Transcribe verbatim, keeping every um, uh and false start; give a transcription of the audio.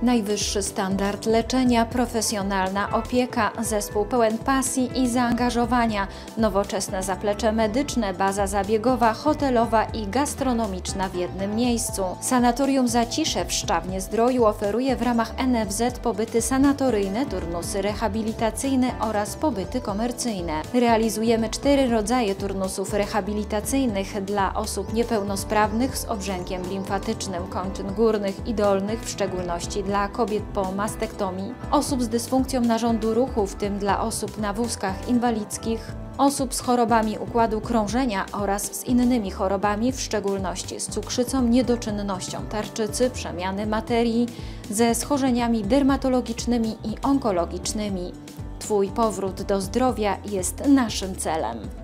Najwyższy standard leczenia, profesjonalna opieka, zespół pełen pasji i zaangażowania, nowoczesne zaplecze medyczne, baza zabiegowa, hotelowa i gastronomiczna w jednym miejscu. Sanatorium Zacisze w Szczawnie-Zdroju oferuje w ramach N F Z pobyty sanatoryjne, turnusy rehabilitacyjne oraz pobyty komercyjne. Realizujemy cztery rodzaje turnusów rehabilitacyjnych dla osób niepełnosprawnych z obrzękiem limfatycznym kończyn górnych i dolnych, w szczególności dla kobiet po mastektomii, osób z dysfunkcją narządu ruchu, w tym dla osób na wózkach inwalidzkich, osób z chorobami układu krążenia oraz z innymi chorobami, w szczególności z cukrzycą, niedoczynnością tarczycy, przemiany materii, ze schorzeniami dermatologicznymi i onkologicznymi. Twój powrót do zdrowia jest naszym celem.